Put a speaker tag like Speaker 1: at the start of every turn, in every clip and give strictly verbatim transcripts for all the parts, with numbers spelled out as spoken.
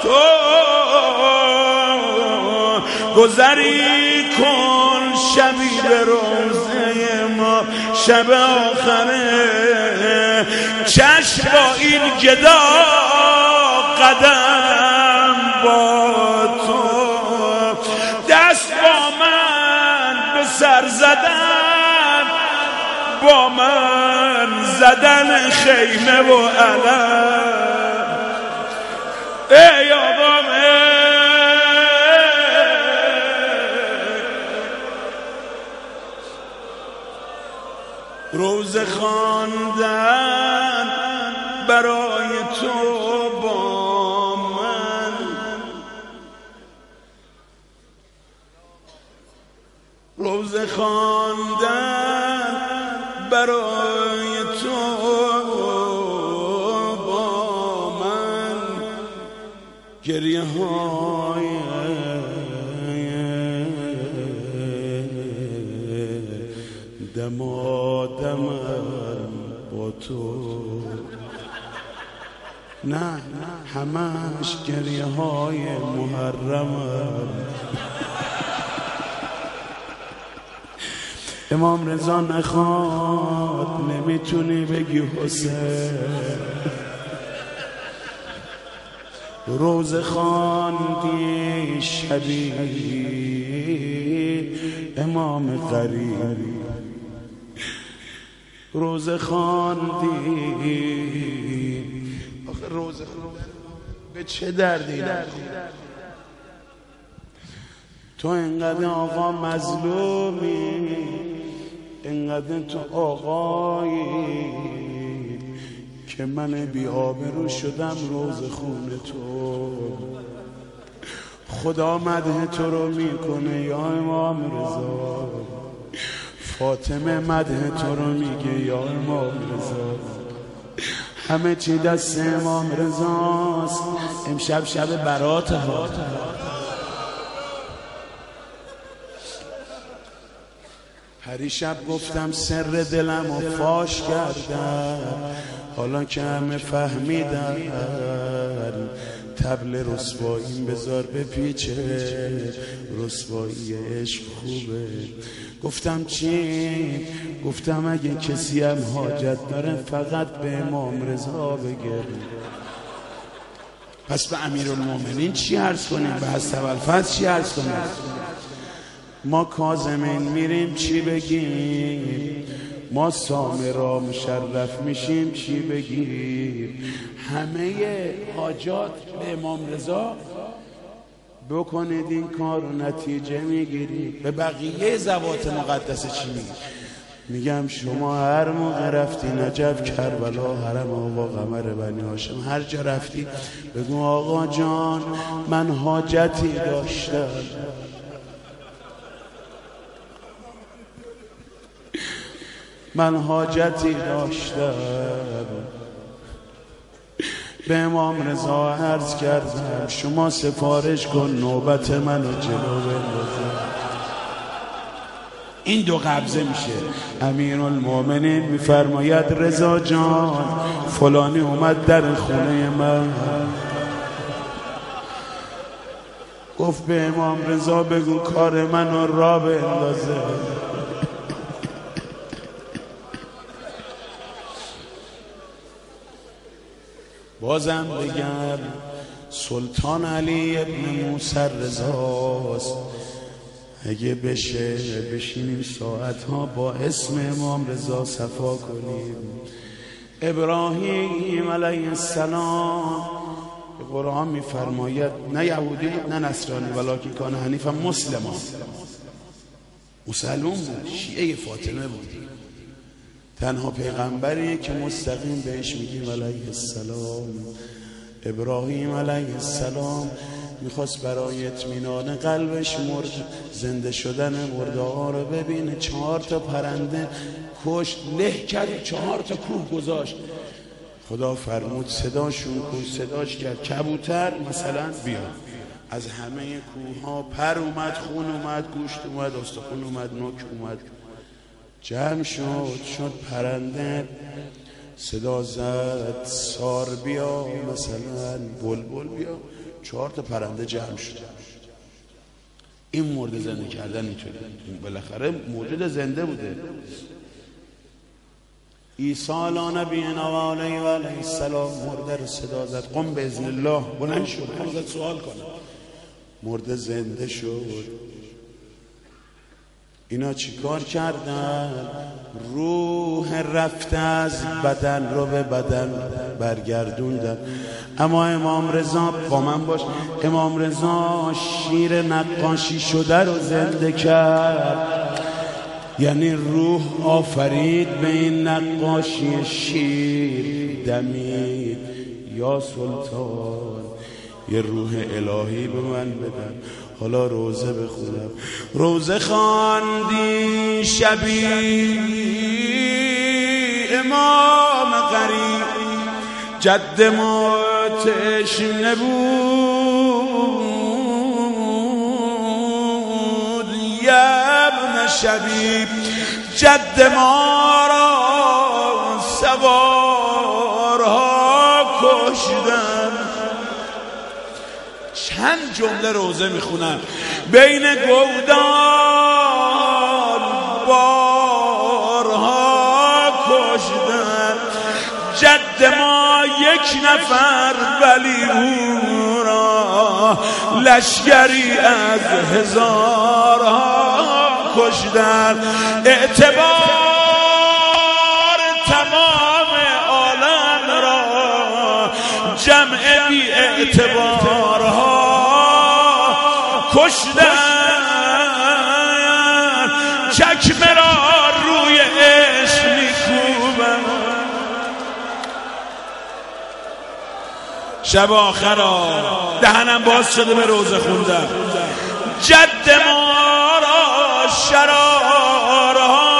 Speaker 1: تو گذری کن شبی به روزه ما شب آخره چشم با این گدا قدم با تو دست با من به سر زدن با من زدن خیمه و علم ای آقام روزه خواندن برای تو با من روزه خواندن برای تو با من گریه های دمادمم با تو نه همش گریه های محرمم امام رضا نخواد نمیتونی بگی حسین روزه خواندی شبی امام قریب روزه خواندی آخه روزه به چه دردی تو انقدر آقا مظلومی انقدر تو آقایی که من بی آبرو شدم روز خون تو خدا مدح تو رو میکنه یا امام رضا فاطمه مدح تو رو میگه یا امام رضا همه چی دست امام رضاست امشب شب برات ها پریشب گفتم سر دلم رو فاش کردم حالا که همه فهمیدن طبل رسواییم بذار بپیچه رسوایی عشق خوبه گفتم چی؟ گفتم اگه کسی هم حاجت داره فقط به امام رضا بگه پس به امیرالمومنین چی عرض کنیم؟ به هست‌الفضل چی عرض کنیم؟ ما کاظمین میریم چی بگیم؟ ما سامرا مشرف میشیم چی بگیم؟ همه حاجات به امام رضا بکنید این کار و نتیجه میگیرید. به بقیه ذوات مقدسه چی میگید؟ میگم شما هر موقع رفتی نجف، کربلا، حرم آقا قمر بنی هاشم، هر جا رفتی بگو آقا جان من حاجتی داشتم، من حاجتی داشتم به امام رضا عرض کردم شما سفارش کن نوبت منو جلو بندازم. این دو قبضه میشه. امیرالمومنین میفرماید رضا جان فلانی اومد در خونه من، گفت به امام رضا بگو کار منو را بندازه. بازم بگم سلطان علی ابن موسی رضاست. اگه بشه بشینیم ساعت ها با اسم امام رضا صفا کنیم. ابراهیم علیه السلام قرآن میفرماید نه یهودی نه نصرانی ولکن کان حنیفا مسلما، مسلمان بود، شیعه فاطمه بود، تنها پیغمبریه که مستقیم بهش میگیم علیه السلام. ابراهیم علیه السلام میخواست برای اطمینان قلبش مرد زنده شدن مرده ها رو ببینه، چهار تا پرنده کشت، له کرد، چهار تا کوه گذاشت. خدا فرمود صداشون کن، صداش کرد کبوتر مثلا بیا. از همه کوه ها پر اومد، خون اومد، گوشت اومد، استخون اومد، نوک اومد، جمع شد شد پرنده. صدا زد سار بیا، مثلا بلبل بیا. چهار تا پرنده جمع شد. این مرده زنده کردن اینطوری، بالاخره موجود زنده بوده. عیسی علی نبینا و علیه و علیه السلام مرده رو صدا زد، قم به اذن الله، بلند شد، خواست سوال کنه. مرده زنده شد. اینا چیکار کردن؟ روح رفته از بدن رو به بدن برگردوندن. اما امام رضا، با من باش، امام رضا شیر نقاشی شده رو زنده کرد. یعنی روح آفرید به این نقاشی شیر، دمید یا سلطان یه روح الهی به من بدن. حالا روزه بخونم. روزه خواندی شبی امام غریب، جد ما تشنه بود یا ابن شبیب، جد ما را سوارها کشتن. چند جمله روزه میخونن، بین گودان بارها کشتن. جد ما یک نفر ولی او را لشکری از هزارها کشتن. اعتبار تمام عالم را جمع بی اعتبارها کشتن. چکمه را روی عشق میکوبن. شب آخرا دهنم باز شده به روزه خوندن. جد ما را شرارها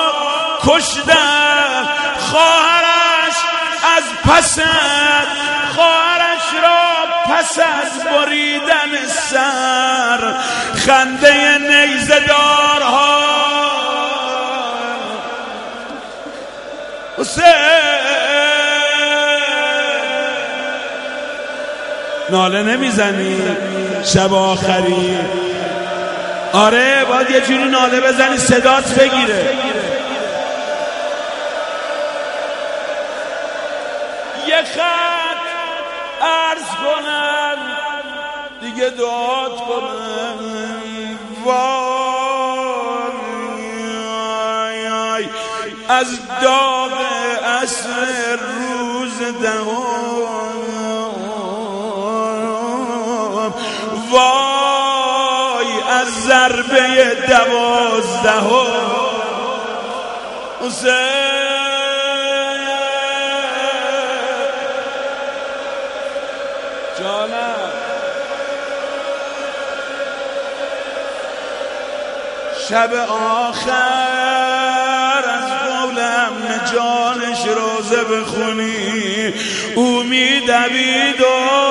Speaker 1: کشتن. خواهرش از پسند، خواهرش را پس از بریدن سر، خنده نیزه دارها حسین ناله نمیزنی شب آخری؟ آره باید یه جوری ناله بزنی صدات بگیره. یه خط عرض کنم دیگه دعات کنم. وای از داغ عصر روز دهم، وای از ضربه دوازدهم. حسین جانم، شب آخر از قولم جانش روزه بخونی، او میدوید و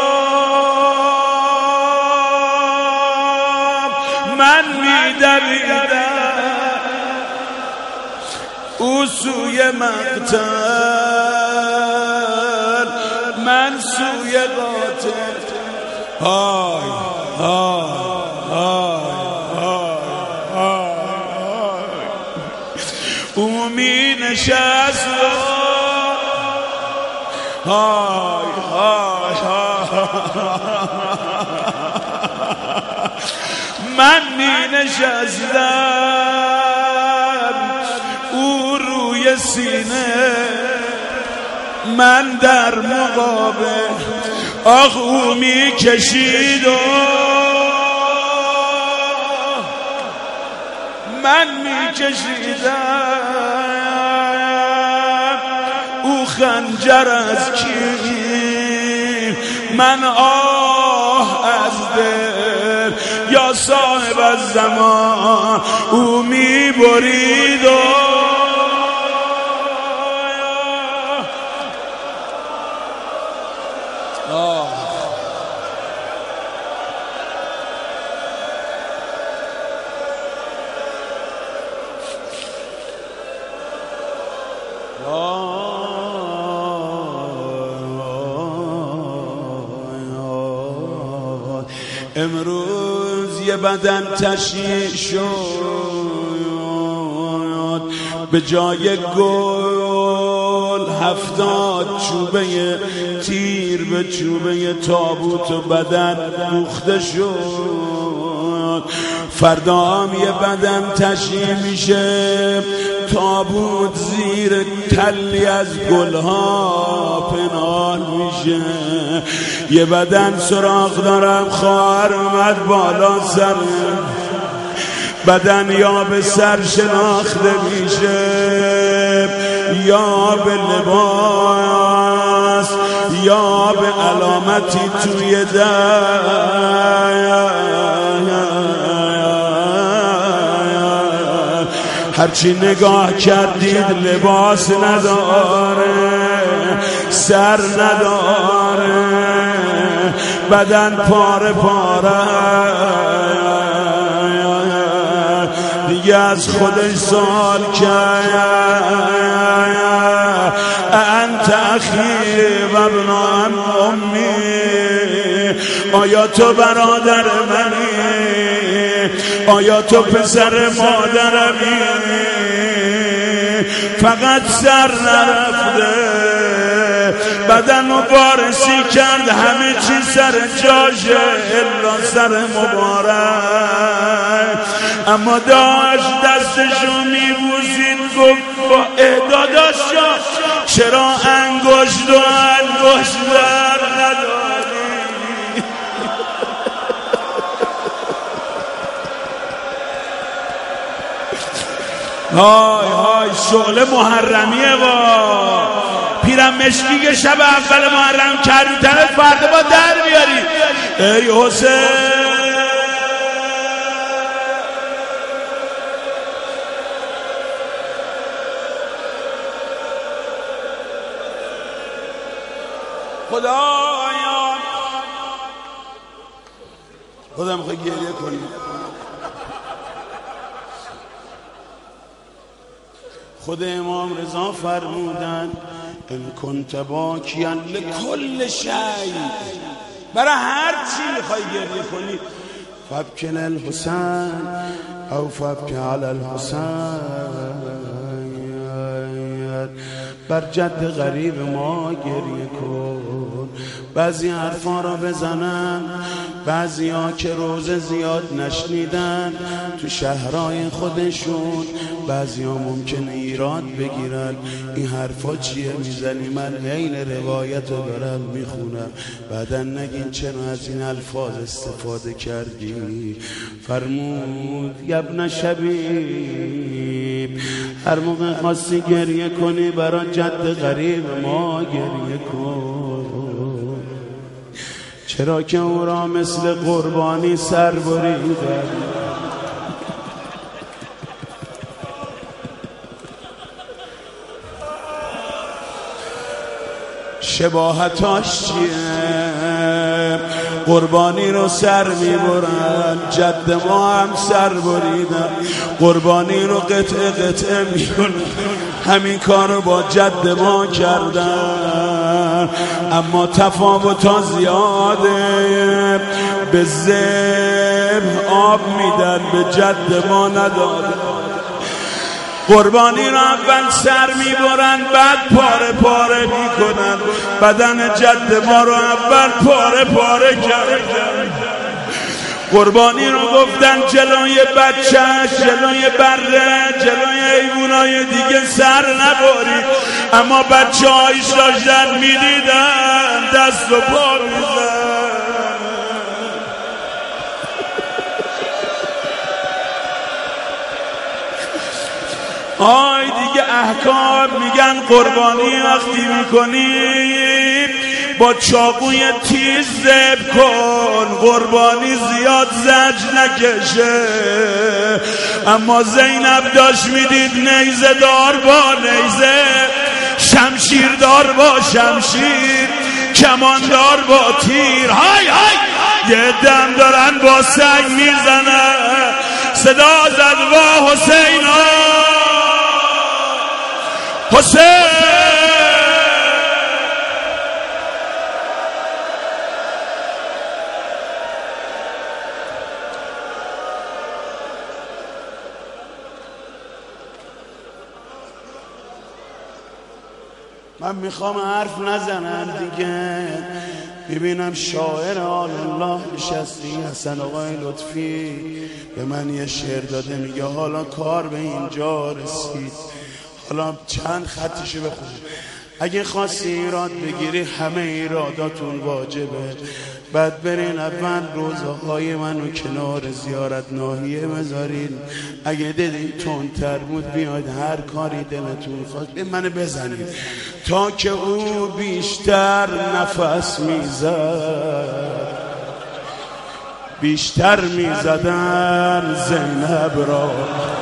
Speaker 1: من میدویدم، او سوی مقتل من سوی قاتل. های های های های او می نشست های های من می نشستم، او روی سینه من در مقابل. آخ او می کشید و من می کشیدم. او خنجر از کی من آه از دل، یا صاحب الزمان او می برید و امروز یه بدن تشییع شد، به جای گل هفتاد چوبه تیر به چوبه تابوت و بدن دوخته شد. فردا هم یه بدن تشییع میشه، تابوت زیر تلی از گلها پنهان میشه. یه بدن سراغ دارم، خواهر اومد بالا سر بدن، یا به سر شناخته میشه، یا به لباس، یا به علامتی توی در. هرچی نگاه کردید لباس نداره، سر نداره، بدن پاره پاره، دیگه از خودش سوال کرد انت اخی و ابن امی، آیا تو برادر منی؟ آیا تو پسر مادرمی؟ فقط سر نرفته، بدن رو وارسی کرد، همه چی سر جاشه الا سر مبارک. اما داشت دستشو میبوسید، گفت با اعداداشا چرا انگشت و انگشت بر نداری؟ های های شغل محرمیه با پیرم مشکی که شب اول محرم کردی طرف فردا با در بیاری. ای حسین خدایا خدا میخوای گریه کنی. خود امام رضا فرمودن ان کنت باکیا لکل شیء، برای هر چی میخوای گریه کنی، فابکن الحسین او فابکن علی الحسین، بر جد غریب ما گریه کن. بعضی حرفا را بزنن، بعضی ها که روز زیاد نشنیدن تو شهرهای خودشون، بعضی ها ممکنه ایراد بگیرن این حرفا چیه میزنی، من عین روایت رو دارم میخونم، بعدا نگین چرا از این الفاظ استفاده کردی. فرمود ابن شبیب، هر موقع خواستی گریه کنی برای جد غریب ما گریه کن، چرا که او را مثل قربانی سر بریدن. شباهتاش چیه؟ قربانی رو سر میبرن، جد ما هم سر بریدن، قربانی رو قطعه قطعه میکنن، همین کار رو با جد ما کردن. اما تفاوتا زیاده، به ذبح آب میدن، به جد ما ندادن. قربانی رو اول سر میبرن، بعد پاره پاره میکنن، بدن جد ما رو اول پاره پاره کردن. قربانی رو گفتن جلوی بچه، جلوی بره، جلوی حیوانای دیگه سر نبری، اما بچه هایش داشتن میدیدن دست و پا میزن. آی دیگه احکام میگن قربانی وقتی میکنی با چاقوی تیز ذبح کن، قربانی زیاد زج نکشه. اما زینب داشت میدید نیزه دار با نیزه، شمشیر دار با شمشیر، کمان دار با تیر، های های یه دم دارن با سنگ میزنن. صدا زد وا حسین حسین. من میخوام حرف نزنم دیگه، ببینم شاعر آل الله نشستی حسن آقای لطفی به من یه شعر داده، میگه حالا کار به اینجا رسید، حالا چند خطشو بخون. اگه خواستی ایراد بگیری همه ایراداتون واجبه، بعد برین اول روزهای منو کنار زیارت ناحیه بذارین، اگه دیدین تندتر بود بیاید هر کاری دلتون خواست به منو بزنید. تا که او بیشتر نفس میزد بیشتر میزدن زینب را،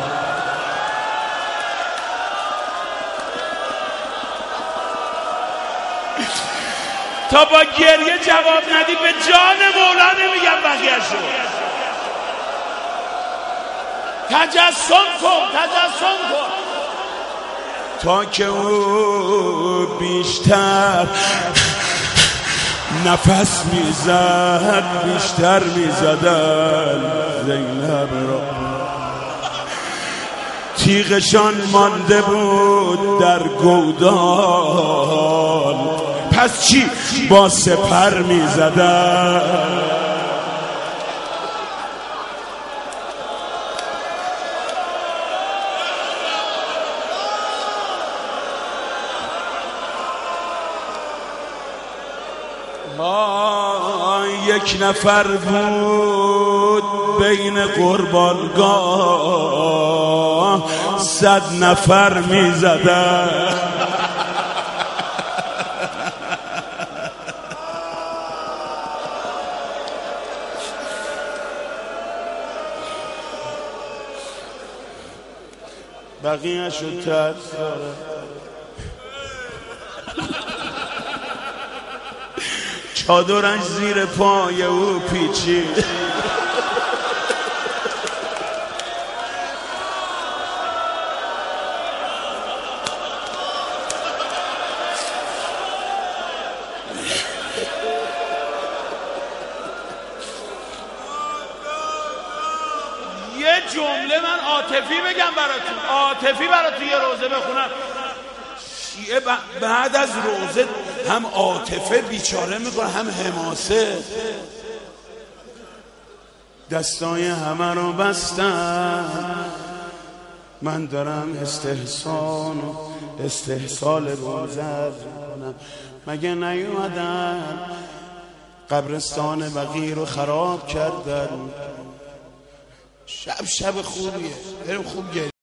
Speaker 1: تا با گریه جواب ندی به جان مولا نمیگم بقیه‌شو. تجسم کن تجسم کن. تا که او بیشتر نفس میزد بیشتر میزدن زینب را، تیغشان مانده بود در گودال، پس چی با سپر میزدن. ما یک نفر بود بین قربانگاه، صد نفر میزدن. بقیه شد تر چادرش زیر پای او پیچید، یه جمله من عاطفی بگم براتون، عاطفی براتون یه روزه بخونم. شیعه بعد از روزه هم عاطفه بیچاره میکنه هم حماسه. دستای همه رو بستم، من دارم استحسان و استحصال روزه کنم. مگه نیومدن قبرستان بقیع رو خراب کردن؟ شب شب خوبیه، بریم خوب گرد